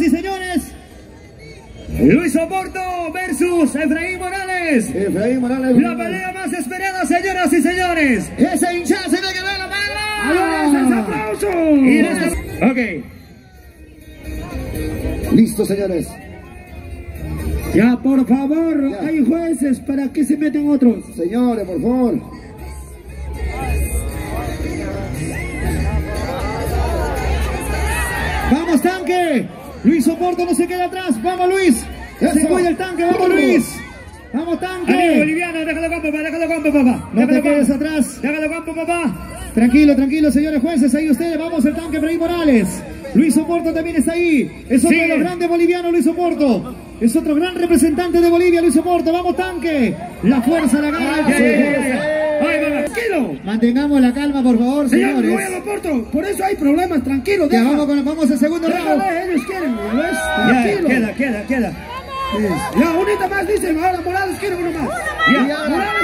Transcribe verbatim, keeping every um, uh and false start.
Sí, señores. Luis Oporto versus Efraín Morales. Efraín Morales. La pelea más esperada, señoras y señores. Ese hinchado se ve que ve la mano. ¡Ahora ese aplauso! Y esta... Ok. Listo, señores. Ya, por favor, ya. Hay jueces, ¿para qué se meten otros? Señores, por favor. ¡Vamos, tanque! Luis Oporto no se queda atrás. ¡Vamos, Luis! Eso. ¡Se cuida el tanque! ¡Vamos, Luis! ¡Vamos, tanque! Amigo boliviano, déjalo campo, papá, déjalo campo, papá. No Déjalo te quedes campo. atrás. Déjalo campo, papá. Tranquilo, tranquilo, señores jueces, ahí ustedes, vamos el tanque Efraín Morales. Luis Oporto también está ahí, es otro Sí. de los grandes bolivianos, Luis Oporto. Es otro gran representante de Bolivia, Luis Oporto. Vamos, tanque. La fuerza, la gana. Ya, ya, ya, ya. Ay, papá, tranquilo. Mantengamos la calma, por favor, Señor, señores. voy a Oporto, por eso hay problemas, tranquilo, Ya, deja. vamos, con, vamos al segundo round. Déjale, ellos quieren, ¿ves? Ya, Tranquilo. queda, queda, queda. Ya, unita más, dicen, ahora Morales quiere uno más. Ya. Ya, Morales